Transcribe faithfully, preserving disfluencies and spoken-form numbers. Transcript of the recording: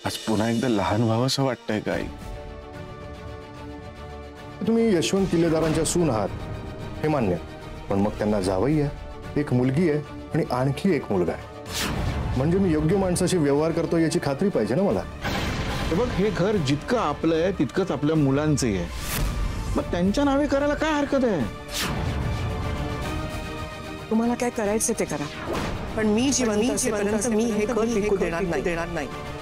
आज पुन्हा एकदा लहान व्हावंसं वाटतंय का आई? तुम्ही यशवंत किल्लेदारांच्या सून आहात हे मान्य, पण मग त्यांना जावई आहे, एक मुलगी आहे आणि आणखी एक मुलगा आहे. म्हणजे मी योग्य माणसाशी व्यवहार करतो याची खात्री पाहिजे ना मला. बघ, हे घर जितकं आपलं आहे तितकंच आपल्या मुलांचंही आहे. मग त्यांच्या नावे करायला काय हरकत आहे? तुम्हाला काय करायचं ते करा, पण मी जिवंत असेपर्यंत मी हे घर विकू देणार नाही.